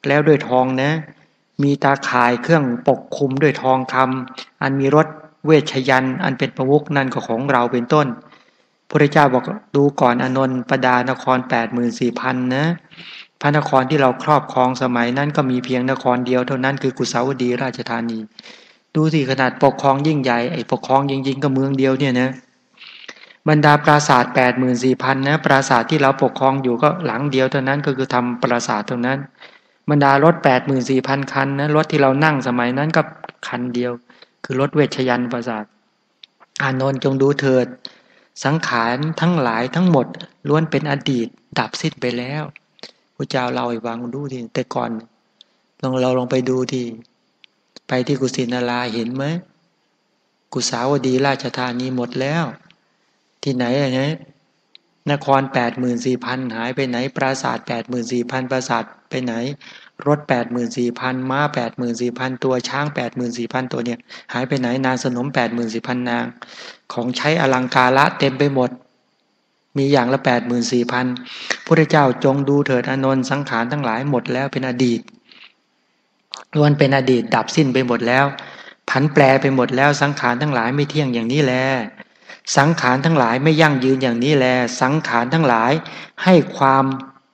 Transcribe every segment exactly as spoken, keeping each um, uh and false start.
แล้วด้วยทองนะมีตาข่ายเครื่องปกคลุมด้วยทองคำอันมีรสเวชยันต์อันเป็นประมุขนั่นก็ของเราเป็นต้นพระเจ้าบอกดูก่อนอานนท์ประดานครแปดหมื่นสี่พันนะพระนครที่เราครอบครองสมัยนั้นก็มีเพียงนครเดียวเท่านั้นคือกุสาวดีราชธานีดูสิขนาดปกครองยิ่งใหญ่ไอ้ปกครองจริงๆก็เมืองเดียวเนี่ยนะบรรดาปราสาทแปดหมื่นสี่พันนะปราสาทที่เราปกครองอยู่ก็หลังเดียวเท่านั้นก็คือทำปราสาทตรงนั้นบรรดารถแปดหมื่นสี่พันคันนะรถที่เรานั่งสมัยนั้นก็คันเดียวคือรถเวชยันต์ปราสาทอานนท์จงดูเถิดสังขารทั้งหลายทั้งหมดล้วนเป็นอดีตดับสิ้นไปแล้วพระเจ้าเราให้ฟังดูทีแต่ก่อนลองเราลองไปดูที่ไปที่กุสินาราเห็นไหมกุสาวดีราชธานีหมดแล้วที่ไหนอะนะนครแปดหมื่นสี่พันหายไปไหนปราสาทแปดหมื่นสี่พันปราสาทไปไหนรถแปดหมื่นสี่พันม้าแปดหมื่นสี่พันตัวช้างแปดหมื่นสี่พันตัวเนี่ยหายไปไหนนางสนมแปดหมื่นสี่พันนางของใช้อลังการะเต็มไปหมดมีอย่างละแปดหมื่นสี่พันพระเจ้าจงดูเถิดอานนท์สังขารทั้งหลายหมดแล้วเป็นอดีตล้วนเป็นอดีตดับสิ้นไปหมดแล้วผันแปรไปหมดแล้วสังขารทั้งหลายไม่เที่ยงอย่างนี้แลสังขารทั้งหลายไม่ยั่งยืนอย่างนี้แลสังขารทั้งหลายให้ความ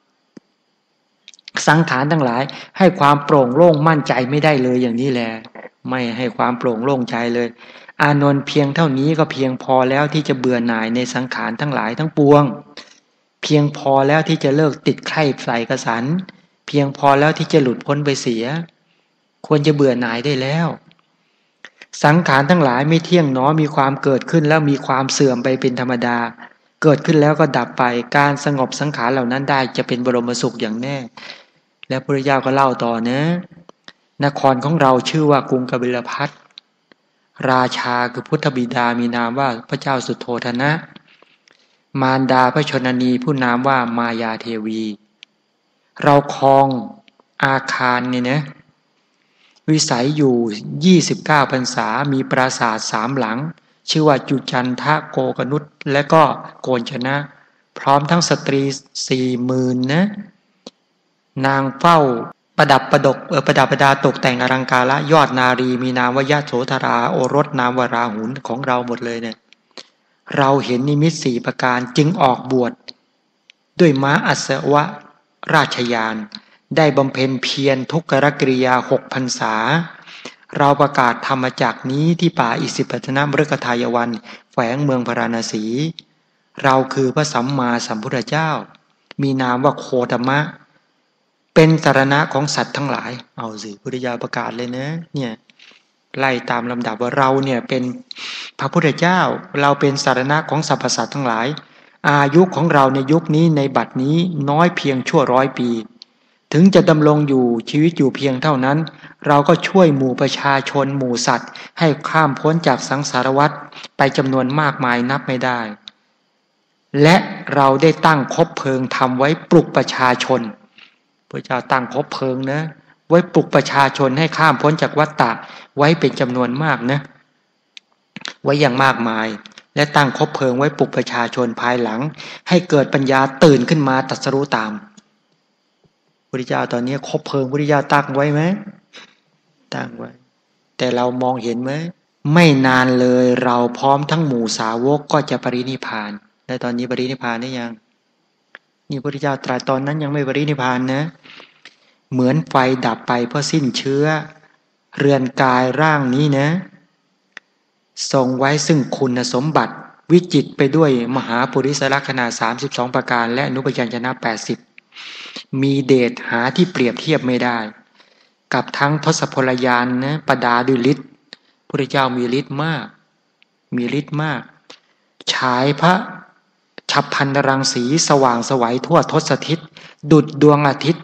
สังขารทั้งหลายให้ความโปร่งโล่งมั่นใจไม่ได้เลยอย่างนี้แลไม่ให้ความโปร่งโล่งใจเลยอานนท์เพียงเท่านี้ก็เพียงพอแล้วที่จะเบื่อหน่ายในสังขารทั้งหลายทั้งปวงเพียงพอแล้วที่จะเลิกติดใคร่ใส่กระสันเพียงพอแล้วที่จะหลุดพ้นไปเสียควรจะเบื่อหน่ายได้แล้วสังขารทั้งหลายไม่เที่ยงหนอมีความเกิดขึ้นแล้วมีความเสื่อมไปเป็นธรรมดาเกิดขึ้นแล้วก็ดับไปการสงบสังขารเหล่านั้นได้จะเป็นบรมสุขอย่างแน่และพระพุทธเจ้าก็เล่าต่อนะนครของเราชื่อว่ากรุงกบิลพัสราชาคือพุทธบิดามีนามว่าพระเจ้าสุโธทนะมารดาพระชนนีผู้นามว่ามายาเทวีเราครองอาคารเนี่ยนะวิสัยอยู่ยี่สิบเก้าพรรษามีปราสาทสามหลังชื่อว่าจุจันทะโกกนุษและก็โกนชนะพร้อมทั้งสตรีสี่หมื่นนะนางเฝ้าประดับประดกเออประดับประดาตกแต่งอลังการะยอดนารีมีนามว่ายะโสธราโอรสนามวราหุลของเราหมดเลยเนี่ยเราเห็นนิมิตสี่ประการจึงออกบวชด้วยม้าอัศวะราชยานได้บำเพ็ญเพียรทุกขกริยาหกพรรษาเราประกาศธรรมจักนี้ที่ป่าอิสิปตนมฤคทายวันแฝงเมืองพาราณสีเราคือพระสัมมาสัมพุทธเจ้ามีนามว่าโคตมะเป็นสรณะของสัตว์ทั้งหลายเอาสิพุทธเจ้าประกาศเลยนะเนี่ยไล่ตามลำดับว่าเราเนี่ยเป็นพระพุทธเจ้าเราเป็นสรณะของสรรพสัตว์ทั้งหลายอายุของเราในยุคนี้ในบัดนี้น้อยเพียงชั่วร้อยปีถึงจะดำรงอยู่ชีวิตอยู่เพียงเท่านั้นเราก็ช่วยหมู่ประชาชนหมู่สัตว์ให้ข้ามพ้นจากสังสารวัฏไปจำนวนมากมายนับไม่ได้และเราได้ตั้งคบเพลิงทำไว้ปลุกประชาชนพระเจ้าตั้งคบเพลิงนะไว้ปลุกประชาชนให้ข้ามพ้นจากวัฏฏะไว้เป็นจำนวนมากนะไว้อย่างมากมายและตั้งคบเพลิงไว้ปลุกประชาชนภายหลังให้เกิดปัญญาตื่นขึ้นมาตรัสรู้ตามพระพุทธเจ้าตอนนี้คบเพลิงพระพุทธเจ้าตั้งไว้ไหมตั้งไว้แต่เรามองเห็นไหมไม่นานเลยเราพร้อมทั้งหมู่สาวกก็จะปรินิพพานและตอนนี้ปรินิพพานได้ยังนี่พระพุทธเจ้าตรัสตอนนั้นยังไม่ปรินิพพานนะเหมือนไฟดับไปเพราะสิ้นเชื้อเรือนกายร่างนี้นะทรงไว้ซึ่งคุณสมบัติวิจิตรไปด้วยมหาปุริสลักษณะสามสิบสองประการและอนุพยัญชนะแปดสิบมีเดชหาที่เปรียบเทียบไม่ได้กับทั้งทศพลยานนะประดาด้วยฤทธิ์พระเจ้ามีฤทธิ์มากมีฤทธิ์มากฉายพระฉับพลันรังสีสว่างไสวทั่วทศทิศดุจดวงอาทิตย์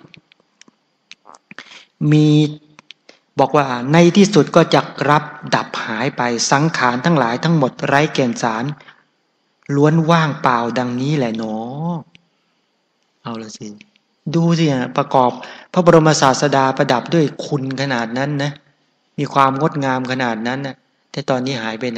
มีบอกว่าในที่สุดก็จะรับดับหายไปสังขารทั้งหลายทั้งหมดไร้แก่นสารล้วนว่างเปล่าดังนี้แหละเนาะเอาละสิดูสิประกอบพระบรมศาสดาประดับด้วยคุณขนาดนั้นนะมีความงดงามขนาดนั้นนะแต่ตอนนี้หายไปไหน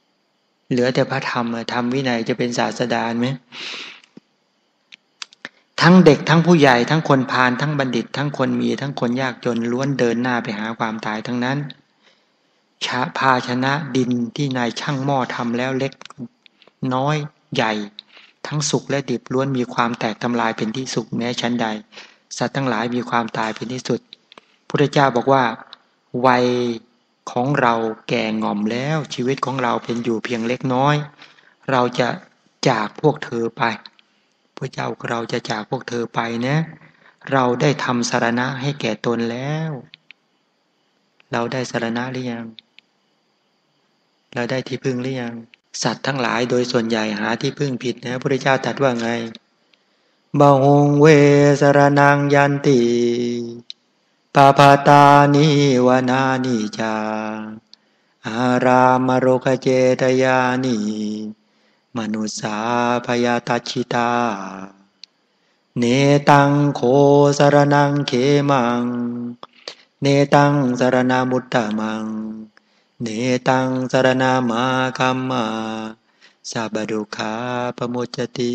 เหลือแต่พระธรรมธรรมวินัยจะเป็นศาสดาไหมทั้งเด็กทั้งผู้ใหญ่ทั้งคนพาลทั้งบัณฑิตทั้งคนมีทั้งคนยากจนล้วนเดินหน้าไปหาความตายทั้งนั้นชาภาชนะดินที่นายช่างหม้อทำแล้วเล็กน้อยใหญ่ทั้งสุขและดิบล้วนมีความแตกทำลายเป็นที่สุขแม้ชั้นใดสัตว์ทั้งหลายมีความตายเป็นที่สุดพุทธเจ้าบอกว่าวัยของเราแก่ง่อมแล้วชีวิตของเราเป็นอยู่เพียงเล็กน้อยเราจะจากพวกเธอไปพระเจ้าเราจะจากพวกเธอไปนะเราได้ทำสรณะให้แก่ตนแล้วเราได้สรณะหรือยังเราได้ที่พึ่งหรือยังสัตว์ทั้งหลายโดยส่วนใหญ่หาที่พึ่งผิดนะพระเจ้าตรัสว่าไงบาหงเวสรนังยันติปาปาตานิวานานิจาอารามโรคเจตยานิมนุสาพยาตัชิตาเนตังโคสรนังเขมังเนตังสรณมุตตมังเนตังสรณามาคัมมาสัพพดุขาปโมจจติ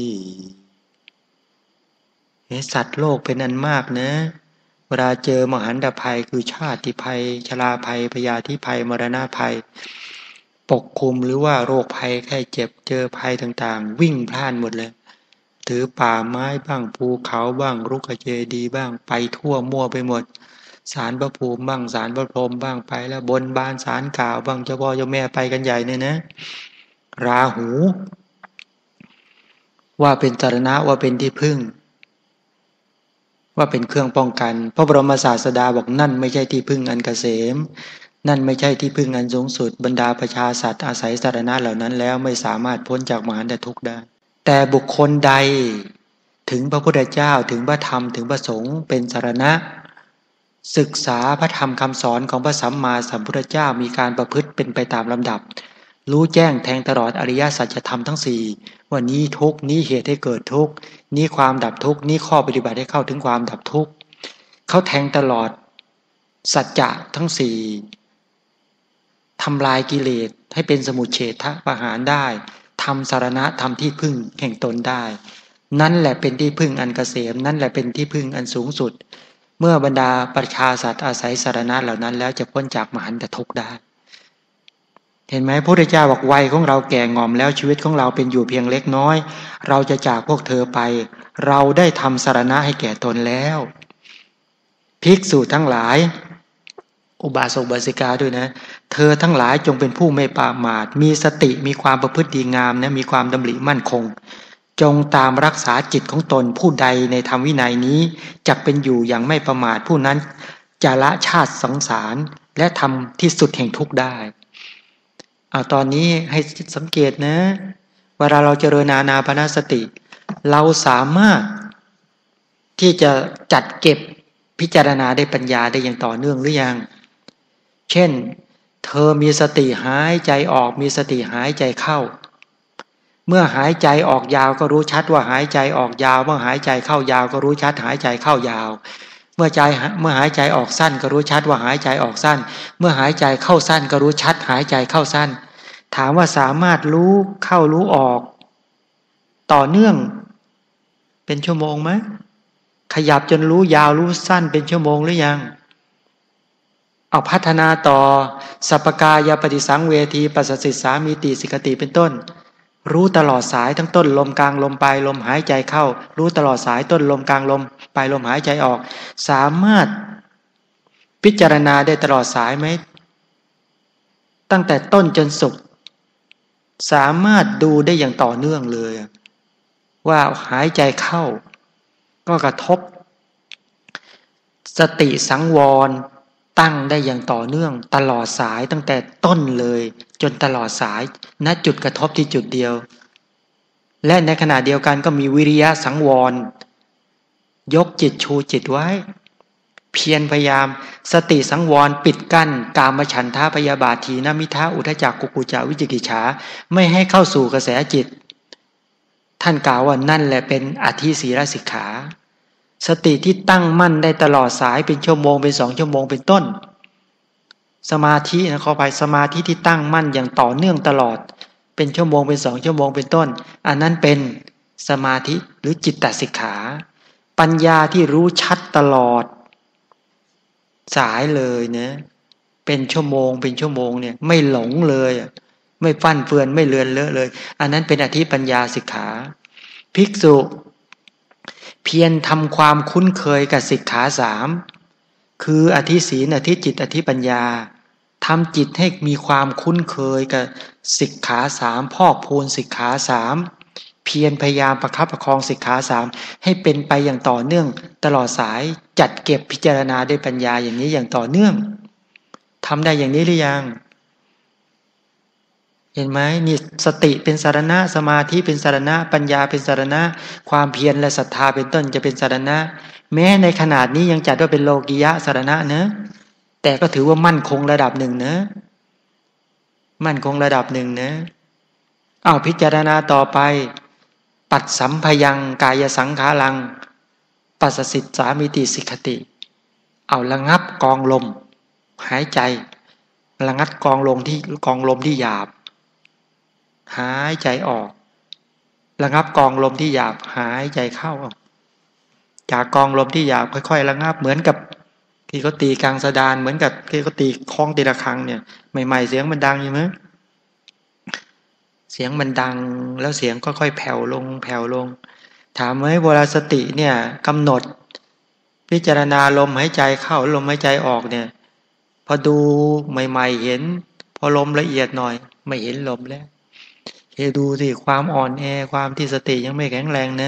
สัตว์โลกเป็นอันมากนะเวลาเจอมหันตภัยคือชาติภัยชราภัยพยาธิภัยมรณะภัยปกคลุมหรือว่าโรคภัยแค่เจ็บเจอภัยต่างๆวิ่งพล่านหมดเลยถือป่าไม้บ้างภูเขาบ้างรุกขเจดีย์บ้างไปทั่วมั่วไปหมดศาลพระภูมิบ้างศาลพระพรหมบ้างไปแล้วบนบานศาลกล่าวบ้างเจ้าพ่อเจ้าแม่ไปกันใหญ่เนี่ยนะราหูว่าเป็นสรณะว่าเป็นที่พึ่งว่าเป็นเครื่องป้องกันพระบรมศาสดาบอกนั่นไม่ใช่ที่พึ่งอันเกษมนั่นไม่ใช่ที่พึ่งอันสูงสุดบรรดาประชาสัตว์อาศัยสรณะเหล่านั้นแล้วไม่สามารถพ้นจากมหันตทุกข์ได้แต่บุคคลใดถึงพระพุทธเจ้าถึงพระธรรมถึงพระสงฆ์เป็นสรณะศึกษาพระธรรมคำสอนของพระสัมมาสัมพุทธเจ้ามีการประพฤติเป็นไปตามลำดับรู้แจ้งแทงตลอดอริยสัจธรรมทั้งสี่ว่านี้ทุกข์นี้เหตุให้เกิดทุกข์นี้ความดับทุกข์นี้ข้อปฏิบัติให้เข้าถึงความดับทุกข์เขาแทงตลอดสัจจะทั้งสี่ทำลายกิเลสให้เป็นสมุจเฉทประหารได้ทำสรณะทำที่พึ่งแห่งตนได้นั่นแหละเป็นที่พึ่งอันเกษมนั่นแหละเป็นที่พึ่งอันสูงสุดเมื่อบรรดาประชาสัตว์อาศัยสรณะเหล่านั้นแล้วจะพ้นจากมหันตทุกข์ได้เห็นไหมพระพุทธเจ้าบอกวัยของเราแก่งอมแล้วชีวิตของเราเป็นอยู่เพียงเล็กน้อยเราจะจากพวกเธอไปเราได้ทำสรณะให้แก่ตนแล้วภิกษุทั้งหลายอุบาสกอุบาสิกาด้วยนะเธอทั้งหลายจงเป็นผู้ไม่ประมาทมีสติมีความประพฤติดีงามนะมีความดำริมั่นคงจงตามรักษาจิตของตนผู้ใดในธรรมวินัยนี้จักเป็นอยู่อย่างไม่ประมาทผู้นั้นจะละชาติสังสารและทำที่สุดแห่งทุกข์ได้เอาตอนนี้ให้สังเกตนะเวลาเราเจริญอานาปานสติเราสามารถที่จะจัดเก็บพิจารณาได้ปัญญาได้อย่างต่อเนื่องหรือยังเช่นเธอมีสติหายใจออกมีสติหายใจเข้าเมื่อหายใจออกยาวก็รู้ชัดว่าหายใจออกยาวเมื่อหายใจเข้ายาวก็รู้ชัดหายใจเข้ายาวเมื่อใจเมื่อหายใจออกสั้นก็รู้ชัดว่าหายใจออกสั้นเมื่อหายใจเข้าสั้นก็รู้ชัดหายใจเข้าสั้นถามว่าสามารถรู้เข้ารู้ออกต่อเนื่องเป็นชั่วโมงไหมขยับจนรู้ยาวรู้สั้นเป็นชั่วโมงหรือยังเอาพัฒนาต่อสัพพกายปฏิสังเวทีปัสสิสสามีติสิกติเป็นต้นรู้ตลอดสายทั้งต้นลมกลางลมปลายลมหายใจเข้ารู้ตลอดสายต้นลมกลางลมปลายลมหายใจออกสามารถพิจารณาได้ตลอดสายไหมตั้งแต่ต้นจนสุดสามารถดูได้อย่างต่อเนื่องเลยว่าหายใจเข้าก็กระทบสติสังวรตั้งได้อย่างต่อเนื่องตลอดสายตั้งแต่ต้นเลยจนตลอดสายณจุดกระทบที่จุดเดียวและในขณะเดียวกันก็มีวิริยะสังวรยกจิตชูจิตไว้เพียรพยายามสติสังวรปิดกั้นกามฉันทะพยาบาทถีนมิทะอุทจักกุกุจาวิจิกิจฉาไม่ให้เข้าสู่กระแสจิตท่านกล่าวว่านั่นแหละเป็นอธิศีลสิกขาสติที่ตั้งมั่นได้ตลอดสายเป็นชั่วโมงเป็นสองชั่วโมงเป็นต้นสมาธินะขอไปสมาธิที่ตั้งมั่นอย่างต่อเนื่องตลอดเป็นชั่วโมงเป็นสองชั่วโมงเป็นต้นอันนั้นเป็นสมาธิหรือจิตตสิกขาปัญญาที่รู้ชัดตลอดสายเลยนะเป็นชั่วโมงเป็นชั่วโมงเนี่ยไม่หลงเลยไม่ฟั่นเฟือนไม่เลือนเลอะเลยอันนั้นเป็นอธิปัญญาสิกขาภิกษุเพียรทำความคุ้นเคยกับสิกขาสามคืออธิศีลอธิจิตอธิปัญญาทำจิตให้มีความคุ้นเคยกับสิกขาสามพอกพูนสิกขาสามเพียรพยายามประคับประคองสิกขาสามให้เป็นไปอย่างต่อเนื่องตลอดสายจัดเก็บพิจารณาด้วยปัญญาอย่างนี้อย่างต่อเนื่องทำได้อย่างนี้หรือยังเห็นไหมนี่สติเป็นสารณะสมาธิเป็นสารณะปัญญาเป็นสารณะความเพียรและศรัทธาเป็นต้นจะเป็นสารณะแม้ในขนาดนี้ยังจัดว่าเป็นโลกิยะสารณะนะแต่ก็ถือว่ามั่นคงระดับหนึ่งนะมั่นคงระดับหนึ่งนะอ้าวพิจารณาต่อไปปัดสัมพยังกายสังขารังปัสสสิทสามิติสิกขติเอาระงับกองลมหายใจระงับกองลมที่กองลมที่หยาบหายใจออกระงับกองลมที่หยาบหายใจเข้าจากกองลมที่หยาบค่อยๆระงับเหมือนกับที่เขาตีกลางสะดานเหมือนกับที่เขาตีคล้องตีระฆังเนี่ยใหม่ๆเสียงมันดังอยู่ไหมเสียงมันดังแล้วเสียงค่อยๆแผ่วลงแผ่วลงถามไหมเวลาสติเนี่ยกำหนดพิจารณาลมหายใจเข้าลมหายใจออกเนี่ยพอดูใหม่ๆเห็นพอลมละเอียดหน่อยไม่เห็นลมแล้วเฮ้ดูสิความอ่อนแอความที่สติยังไม่แข็งแรงนะ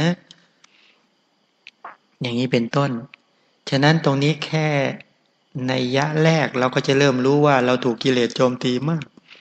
อย่างนี้เป็นต้นฉะนั้นตรงนี้แค่ในยะแรกเราก็จะเริ่มรู้ว่าเราถูกกิเลสโจมตีมาก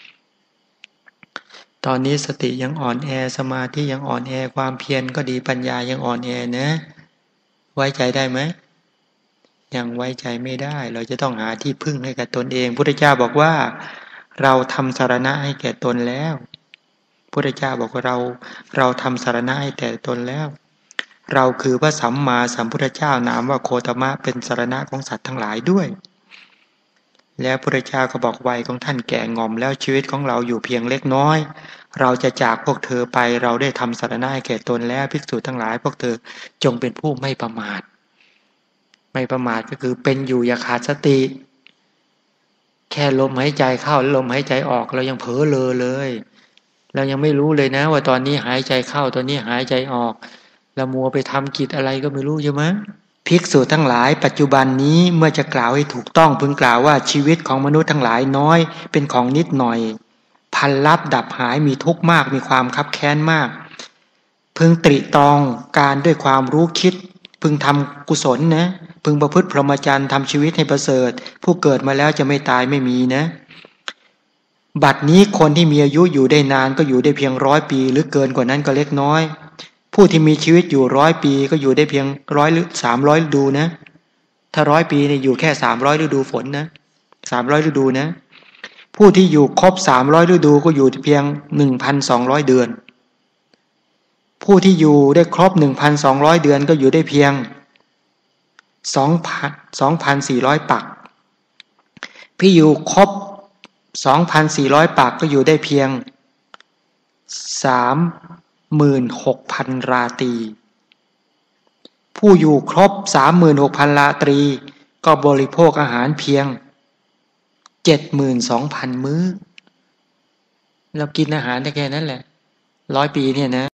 ตอนนี้สติยังอ่อนแอสมาธิยังอ่อนแอความเพียรก็ดีปัญญายังอ่อนแอนะไว้ใจได้ไหมยังไว้ใจไม่ได้เราจะต้องหาที่พึ่งให้กับตนเองพุทธเจ้าบอกว่าเราทำสารณะให้แก่ตนแล้วพุทธเจ้าบอกว่าเราเราทำสารณะให้แต่ตนแล้วเราคือพระสัมมาสัมพุทธเจ้านามว่าโคตมะเป็นสารณะของสัตว์ทั้งหลายด้วยแล้วพระพุทธเจ้าก็บอกวัยของท่านแก่งอมแล้วชีวิตของเราอยู่เพียงเล็กน้อยเราจะจากพวกเธอไปเราได้ทำสารณะให้แก่ตนแล้วภิกษุทั้งหลายพวกเธอจงเป็นผู้ไม่ประมาทไม่ประมาทก็คือเป็นอยู่อย่าขาดสติแค่ลมหายใจเข้าลมหายใจออกเรายังเผลอเลอเลยเรายังไม่รู้เลยนะว่าตอนนี้หายใจเข้าตอนนี้หายใจออกเรามัวไปทำกิจอะไรก็ไม่รู้ใช่ไหมภิกษุทั้งหลายปัจจุบันนี้เมื่อจะกล่าวให้ถูกต้องพึงกล่าวว่าชีวิตของมนุษย์ทั้งหลายน้อยเป็นของนิดหน่อยพันลับดับหายมีทุกข์มากมีความคับแค้นมากพึงตริตรองการด้วยความรู้คิดพึงทำกุศลนะพึงประพฤติพรหมจรรย์ทำชีวิตให้ประเสริฐผู้เกิดมาแล้วจะไม่ตายไม่มีนะบัดนี้คนที่มีอายุอยู่ได้นานก็อยู่ได้เพียงร้อยปีหรือเกินกว่านั้นก็เล็กน้อยผู้ที่มีชีวิตอยู่ร้อยปีก็อยู่ได้เพียงร้อยหรือสามร้อยฤดูนะถ้าร้อยปีเนี่ยอยู่แค่สามร้อยฤดูฝนนะสามร้อยฤดูนะผู้ที่อยู่ครบสามร้อยฤดูก็อยู่เพียงหนึ่งพันสองร้อยเดือนผู้ที่อยู่ได้ครบหนึ่งพันสองร้อยเดือนก็อยู่ได้เพียงสองพันสองพันสี่ร้อยปักพี่อยู่ครบสองพันสี่ร้อยปักก็อยู่ได้เพียงสามหมื่นหกพันราตรีผู้อยู่ครบสามหมื่นหกพันราตรีก็บริโภคอาหารเพียงเจ็ดหมื่นสองพันมื้อเรากินอาหารได้แค่นั้นแหละร้อยปีเนี่ยนะ